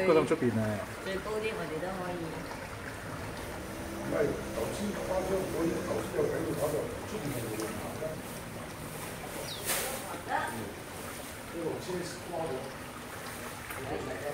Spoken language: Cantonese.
嗰檔出邊啊？ 最高啲我哋都可以。 唔係頭先花張我頭先有睇到嗰度出邊係用行嘅。呢個車瓜咗。